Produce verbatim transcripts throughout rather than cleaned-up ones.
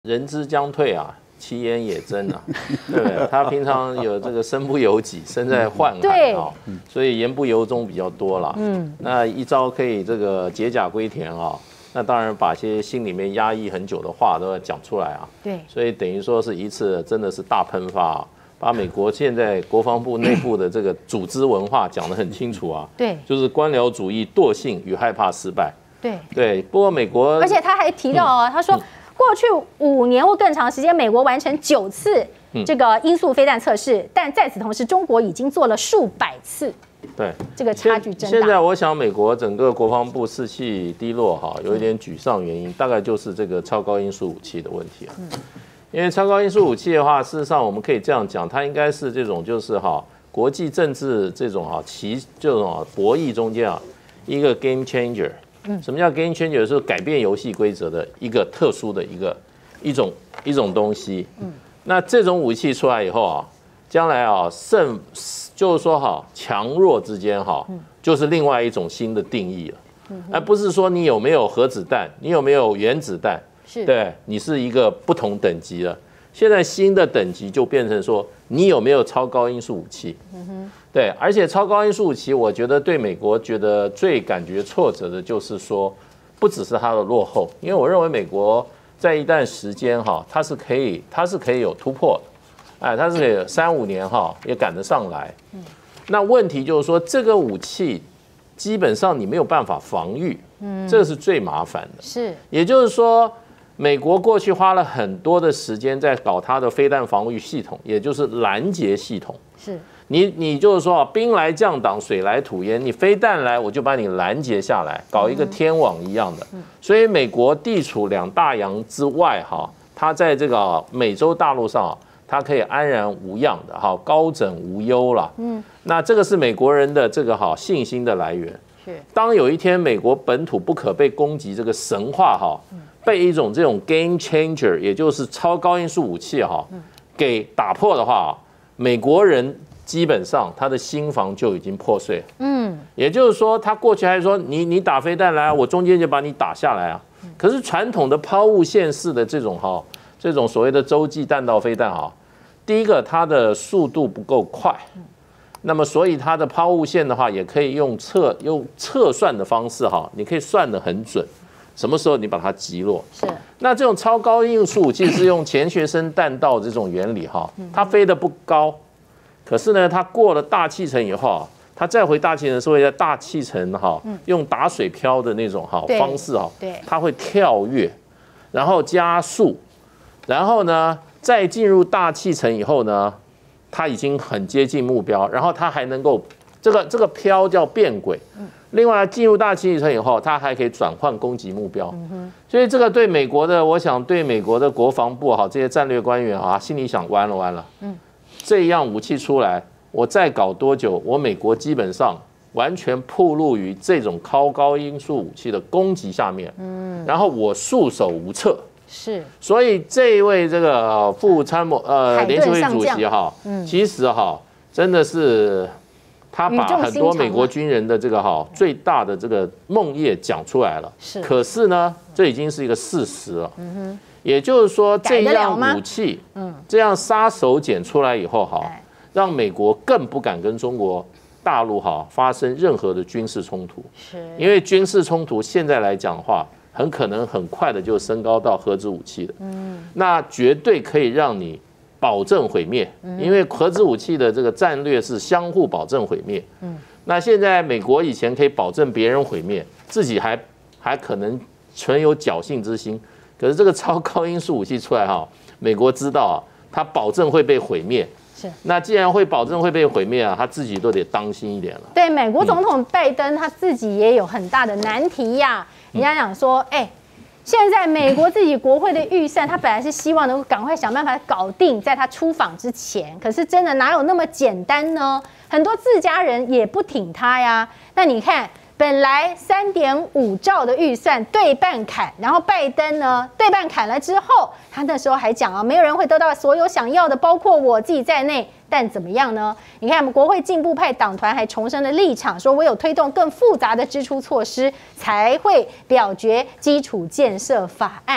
人之将退啊，其言也真啊，对不对？他平常有这个身不由己，身在宦海啊，所以言不由衷比较多了。嗯，那一招可以这个解甲归田啊，那当然把些心里面压抑很久的话都要讲出来啊。 对， 所以等于说是一次真的是大喷发啊。把美国现在国防部内部的这个组织文化讲得很清楚啊， 对， 就是官僚主义、惰性与害怕失败。 对对，不过美国， 而且他还提到哦，他说过去五年或更长时间，美国完成九次这个音速飞弹测试，但在此同时，中国已经做了数百次。 对， 这个差距真大。 现在我想，美国整个国防部士气低落哈，有一点沮丧，原因大概就是这个超高音速武器的问题啊。因为超高音速武器的话，事实上我们可以这样讲，它应该是这种就是哈国际政治这种哈其这种博弈中间啊一个 game changer。什么叫 game changer？ 是改变游戏规则的一个特殊的一个一种一种东西。那这种武器出来以后啊，将来啊胜就是说哈强弱之间哈就是另外一种新的定义了。而不是说你有没有核子弹，你有没有原子弹。对，你是一个不同等级了。现在新的等级就变成说，你有没有超高音速武器？嗯哼，对，而且超高音速武器，我觉得对美国觉得最感觉挫折的就是说，不只是它的落后，因为我认为美国在一段时间哈，它是可以，它是可以有突破的，哎，它是可以三五年哈也赶得上来。嗯，那问题就是说，这个武器基本上你没有办法防御，嗯，这是最麻烦的。是，也就是说。美国过去花了很多的时间在搞它的飞弹防御系统，也就是拦截系统。是你，你就是说兵来将挡，水来土掩，你飞弹来我就把你拦截下来，搞一个天网一样的。所以美国地处两大洋之外，哈，它在这个美洲大陆上，它可以安然无恙的，哈，高枕无忧了。嗯，那这个是美国人的这个哈信心的来源。是，当有一天美国本土不可被攻击这个神话哈。被一种这种 game changer， 也就是超高音速武器哈，给打破的话，美国人基本上他的心防就已经破碎了。嗯，也就是说，他过去还说你你打飞弹来，我中间就把你打下来啊。可是传统的抛物线式的这种哈，这种所谓的洲际弹道飞弹哈，第一个它的速度不够快，那么所以它的抛物线的话，也可以用测用测算的方式哈，你可以算得很准。什么时候你把它击落？是。那这种超高音速武器是用钱学森弹道这种原理哈，它飞得不高，可是呢，它过了大气层以后啊，它再回大气层是会在大气层哈，用打水漂的那种哈方式哈，它会跳跃，然后加速，然后呢，再进入大气层以后呢，它已经很接近目标，然后它还能够这个这个漂叫变轨。另外，进入大气层以后，它还可以转换攻击目标，所以这个对美国的，我想对美国的国防部哈这些战略官员啊，心里想完了完了，这样武器出来，我再搞多久，我美国基本上完全暴露于这种超高音速武器的攻击下面，然后我束手无策。是，所以这一位这个副参谋呃联席会主席哈，其实哈真的是。他把很多美国军人的这个哈最大的这个梦魇讲出来了，是。可是呢，这已经是一个事实了。嗯哼。也就是说，这样武器，嗯，这样杀手锏出来以后哈，让美国更不敢跟中国大陆哈发生任何的军事冲突。是。因为军事冲突现在来讲的话，很可能很快的就升高到核子武器的。嗯。那绝对可以让你。保证毁灭，因为核子武器的这个战略是相互保证毁灭。嗯，那现在美国以前可以保证别人毁灭，自己还还可能存有侥幸之心。可是这个超高音速武器出来哈，美国知道啊，它保证会被毁灭。是，那既然会保证会被毁灭啊，他自己都得当心一点了。 对，美国总统拜登他自己也有很大的难题呀。人家讲说，哎。现在美国自己国会的预算，他本来是希望能够赶快想办法搞定，在他出访之前。可是真的哪有那么简单呢？很多自家人也不挺他呀。那你看，本来三点五兆的预算对半砍，然后拜登呢对半砍了之后，他那时候还讲啊，没有人会得到所有想要的，包括我自己在内。但怎么样呢？你看，我们国会进步派党团还重申了立场，说唯有推动更复杂的支出措施，才会表决基础建设法案。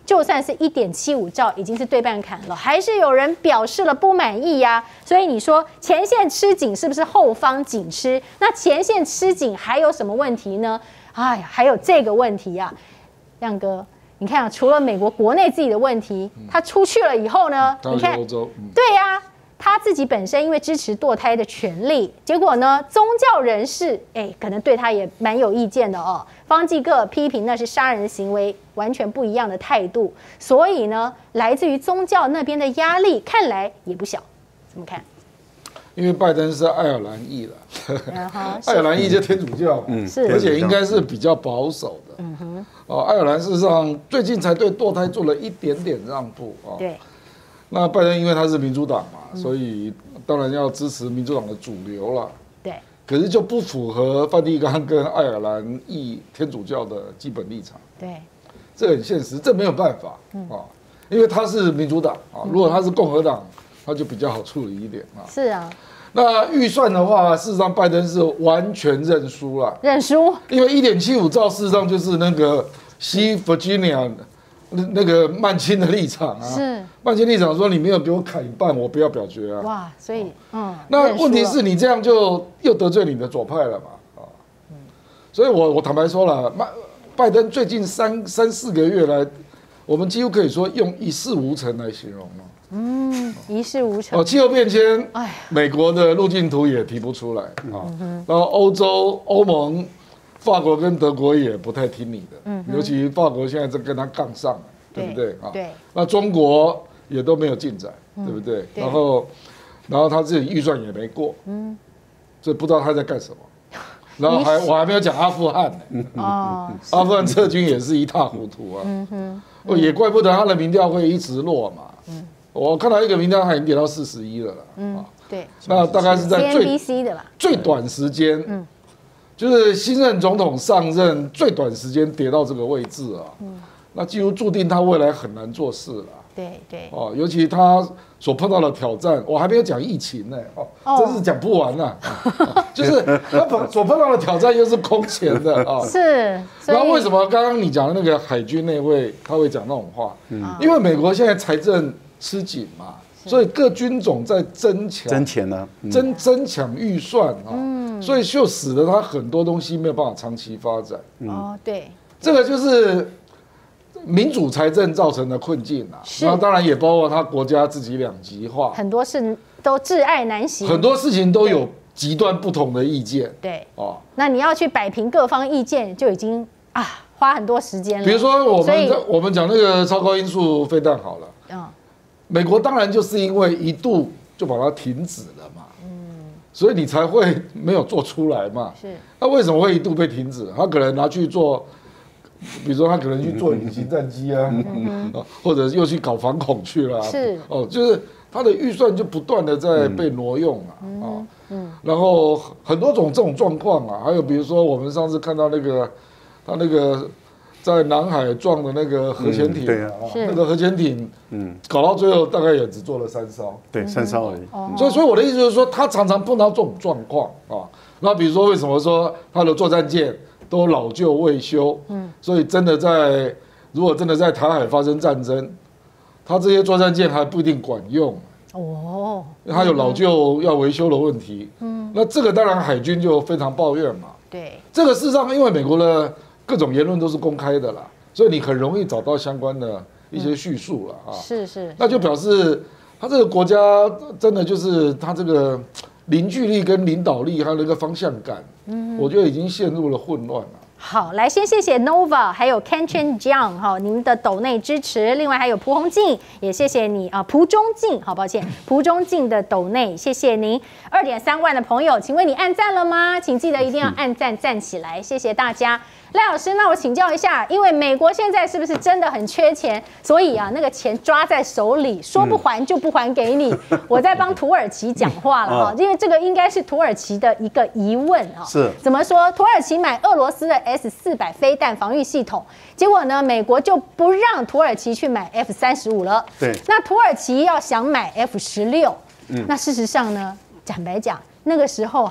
就算是一点七五兆已经是对半砍了，还是有人表示了不满意呀、啊。所以你说前线吃紧是不是后方紧吃？那前线吃紧还有什么问题呢？哎呀，还有这个问题啊，亮哥。你看啊，除了美国国内自己的问题，他出去了以后呢， 嗯、 你看， 欧洲嗯、 对呀、啊，他自己本身因为支持堕胎的权利，结果呢，宗教人士哎，可能对他也蛮有意见的哦。方济各批评那是杀人行为，完全不一样的态度。所以呢，来自于宗教那边的压力，看来也不小。怎么看？ 因为拜登是爱尔兰裔的，爱尔兰裔就天主教，嗯， 是， 而且应该是比较保守的，嗯哼，哦，爱尔兰事实上最近才对堕胎做了一点点让步啊， 对， 那拜登因为他是民主党嘛，嗯、所以当然要支持民主党的主流了， 对， 可是就不符合梵蒂冈跟爱尔兰裔天主教的基本立场， 对， 这很现实，这没有办法啊、嗯，因为他是民主党啊，如果他是共和党。他就比较好处理一点啊。 是啊， 那预算的话，事实上拜登是完全认输了。 认输， 因为一点七五兆事实上就是那个西 Virginia 那那个曼青的立场啊。 是。 曼青立场说你没有给我砍一半，我不要表决啊。 哇，所以嗯。 那问题是你这样就又得罪你的左派了嘛啊。嗯。所以我我坦白说了，拜拜登最近三三四个月来，我们几乎可以说用一事无成来形容了。 嗯，一事无成。 哦，气候变迁，美国的路径图也提不出来啊。然后欧洲、欧盟、法国跟德国也不太听你的，嗯，尤其法国现在在跟他杠上了，对不对啊？ 对。 那中国也都没有进展，对不对？然后，然后他自己预算也没过，嗯，所以不知道他在干什么。然后还我还没有讲阿富汗呢，哦，阿富汗撤军也是一塌糊涂啊，嗯哼。也怪不得他的民调会一直落嘛。嗯，我看到一个民调，他已经跌到四十一了啦。嗯，对。那大概是在最 C N B C 的吧， 最短时间，嗯，就是新任总统上任最短时间跌到这个位置啊。嗯，那几乎注定他未来很难做事了。 对对。 哦，尤其他所碰到的挑战，我还没有讲疫情呢，哦，真是讲不完呐。就是他碰所碰到的挑战又是空前的啊。 是。 然后为什么刚刚你讲的那个海军那位他会讲那种话？嗯，因为美国现在财政吃紧嘛，所以各军种在增强增钱呢， 增增强预算啊，嗯，所以就使得他很多东西没有办法长期发展。 哦，对， 这个就是民主财政造成的困境啊。那当然也包括他国家自己两极化， 很多事都窒碍难行， 很多事情都有极端不同的意见。 对，哦，那你要去摆平各方意见，就已经啊花很多时间了。 比如说我们我们讲那个超高音速飞弹好了，嗯，美国当然就是因为一度就把它停止了嘛，嗯，所以你才会没有做出来嘛。是，那为什么会一度被停止？他可能拿去做。比如说，他可能去做隐形战机啊，嗯、或者又去搞反恐去了。 是哦，就是他的预算就不断的在被挪用啊，嗯、啊，嗯，然后很多种这种状况啊，还有比如说我们上次看到那个他那个在南海撞的那个核潜艇，嗯、对啊，那个核潜艇，嗯，搞到最后大概也只做了三艘， 对，三艘而已。 嗯、 所以，所以我的意思就是说，他常常碰到这种状况啊。那比如说，为什么说他的作战舰？都老旧未修，嗯，所以真的在如果真的在台海发生战争，它这些作战舰还不一定管用哦，它有老旧要维修的问题，嗯，那这个当然海军就非常抱怨嘛， 对， 这个事实上因为美国的各种言论都是公开的啦，所以你很容易找到相关的一些叙述了啊， 是是， 那就表示他这个国家真的就是他这个。凝聚力跟领导力还有那个方向感，嗯，我觉得已经陷入了混乱了。 好，来先谢谢 Nova 还有 Ken Chen Jiang 哈，您的斗内支持，另外还有蒲红静，也谢谢你啊，蒲中静，好抱歉，蒲中静的斗内，谢谢您二点三万的朋友，请问你按赞了吗？请记得一定要按赞站起来，谢谢大家。赖老师，那我请教一下，因为美国现在是不是真的很缺钱？所以啊，那个钱抓在手里，说不还就不还给你。嗯、我在帮土耳其讲话了哈，因为这个应该是土耳其的一个疑问啊。 是怎么说？土耳其买俄罗斯的 S 四百飞弹防御系统，结果呢，美国就不让土耳其去买 F 三十五了。 对， 那土耳其要想买 F 十六，嗯，那事实上呢，坦白讲，那个时候哈。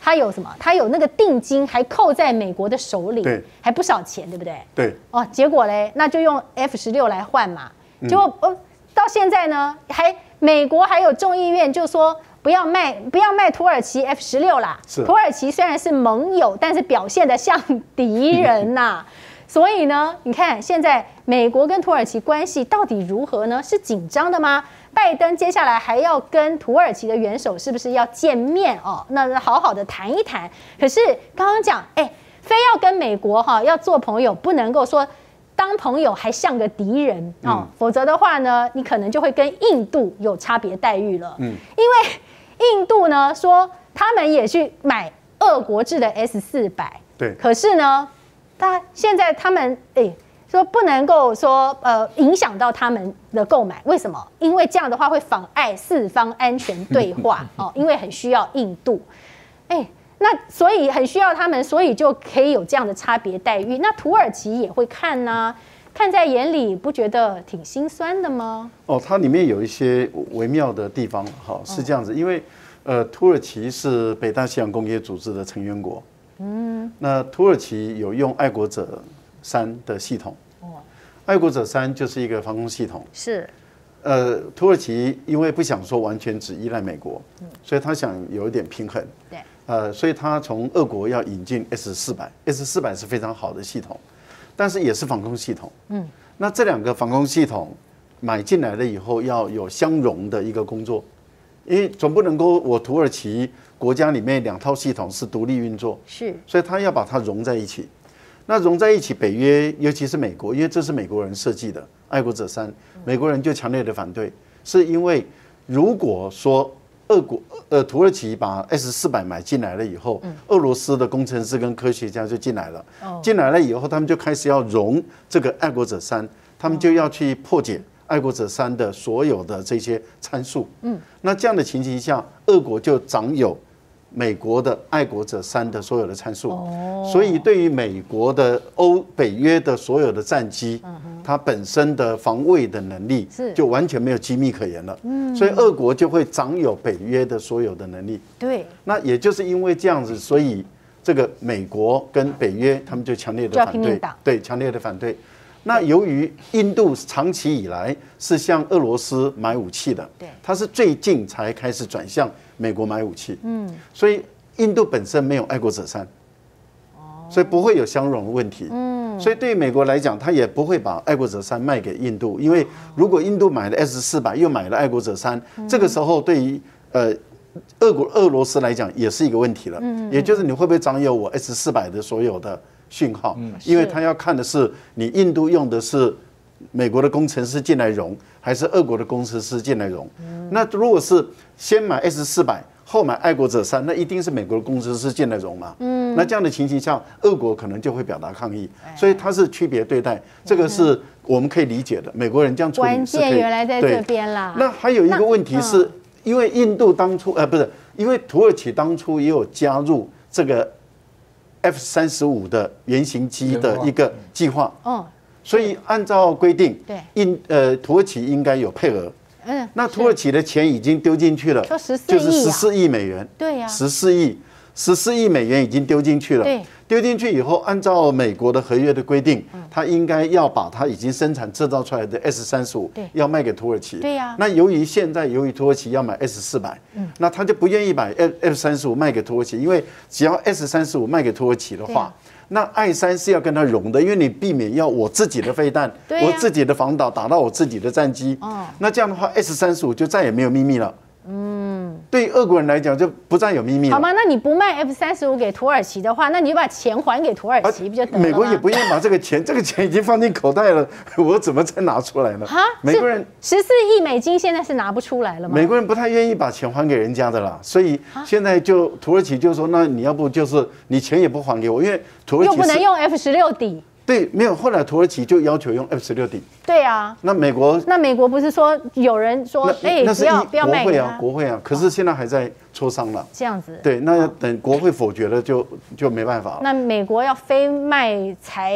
它有什么？它有那个定金还扣在美国的手里， 对， 还不少钱，对不对？ 对。 哦，结果嘞，那就用 F 十六来换嘛。结果呃，到现在呢，还美国还有众议院就说不要卖，不要卖土耳其 F 十六啦。土耳其虽然是盟友，但是表现得像敌人呐、啊。所以呢，你看现在美国跟土耳其关系到底如何呢？是紧张的吗？拜登接下来还要跟土耳其的元首是不是要见面哦？那好好的谈一谈。可是刚刚讲，哎，非要跟美国哈、哦、要做朋友，不能够说当朋友还像个敌人哦、嗯，否则的话呢，你可能就会跟印度有差别待遇了。嗯，因为印度呢说他们也去买俄国制的 S 四百，对，可是呢。他现在他们哎、欸、说不能够说呃影响到他们的购买，为什么？因为这样的话会妨碍四方安全对话哦，因为很需要印度，哎、欸，那所以很需要他们，所以就可以有这样的差别待遇。那土耳其也会看呐、啊，看在眼里，不觉得挺心酸的吗？ 哦，它里面有一些微妙的地方，哈，是这样子，因为呃，土耳其是北大西洋公约组织的成员国。嗯，那土耳其有用爱国者三的系统，哦，爱国者三就是一个防空系统，是，呃，土耳其因为不想说完全只依赖美国，嗯，所以他想有一点平衡，对，呃，所以他从俄国要引进 S 四百 ，S 四百是非常好的系统，但是也是防空系统，嗯，那这两个防空系统买进来了以后要有相容的一个工作，因为总不能够我土耳其。国家里面两套系统是独立运作，是，所以他要把它融在一起。那融在一起，北约尤其是美国，因为这是美国人设计的爱国者三，美国人就强烈的反对，是因为如果说俄国呃土耳其把 S 四百买进来了以后，俄罗斯的工程师跟科学家就进来了，进来了以后，他们就开始要融这个爱国者三，他们就要去破解。爱国者三的所有的这些参数，嗯，那这样的情形下，俄国就掌有美国的爱国者三的所有的参数，哦，所以对于美国的欧北约的所有的战机，它本身的防卫的能力就完全没有机密可言了，嗯，所以俄国就会掌有北约的所有的能力，对，那也就是因为这样子，所以这个美国跟北约他们就强烈的反对，对，强烈的反对。那由于印度长期以来是向俄罗斯买武器的，对，它是最近才开始转向美国买武器，嗯，所以印度本身没有爱国者三，哦，所以不会有相容的问题，嗯，所以对于美国来讲，他也不会把爱国者三卖给印度，因为如果印度买了 S 四百又买了爱国者三，这个时候对于呃俄国俄罗斯来讲也是一个问题了，嗯，也就是你会不会掌有我 S 四百的所有的讯号，因为他要看的是你印度用的是美国的工程师进来融，还是俄国的工程师进来融。那如果是先买 S 四百，后买爱国者三，那一定是美国的工程师进来融嘛。那这样的情形下，俄国可能就会表达抗议，所以它是区别对待，这个是我们可以理解的。美国人这样处理是可以。 关键原来在这边啦。 那还有一个问题是，因为印度当初呃不是，因为土耳其当初也有加入这个。F 三十五的原型机的一个计划，哦，所以按照规定，对，印呃土耳其应该有配额，嗯，那土耳其的钱已经丢进去了，就是十四亿美元，对呀，十四亿，十四亿美元已经丢进去了，对，丢进去以后，按照美国的合约的规定，他应该要把他已经生产制造出来的 S 三十五要卖给土耳其，对呀，那由于现在由于土耳其要买 S 四百，那他就不愿意把 F 三十五卖给土耳其，因为只要 S 三十五卖给土耳其的话，那 I 三是要跟他融的，因为你避免要我自己的飞弹，我自己的防导打到我自己的战机，那这样的话 S 三十五就再也没有秘密了。嗯，对于俄国人来讲就不再有秘密了。 好吗？那你不卖 F 三十五给土耳其的话，那你就把钱还给土耳其，不就得了吗？ 美国也不愿意把这个钱，这个钱已经放进口袋了，我怎么再拿出来呢？哈，美国人十四亿美金现在是拿不出来了吗？ 美国人不太愿意把钱还给人家的啦，所以现在就土耳其就说，那你要不就是你钱也不还给我，因为土耳其又不能用 F 十六抵。 对，没有。后来土耳其就要求用 F 十六抵。 对啊。 那美国， 那美国不是说有人说，哎，不要不要卖给他？ 国会啊，国会啊。可是现在还在磋商了。 这样子。 对，那要等国会否决了就就没办法了。 那美国要非卖才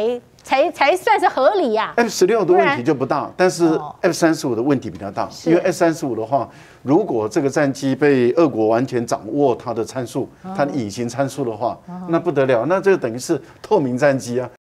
才才算是合理呀、啊。 F 十六的问题就不大，但是 F 三十五的问题比较大，因为 F 三十五的话，如果这个战机被俄国完全掌握它的参数，它的隐形参数的话，那不得了，那这等于是透明战机啊。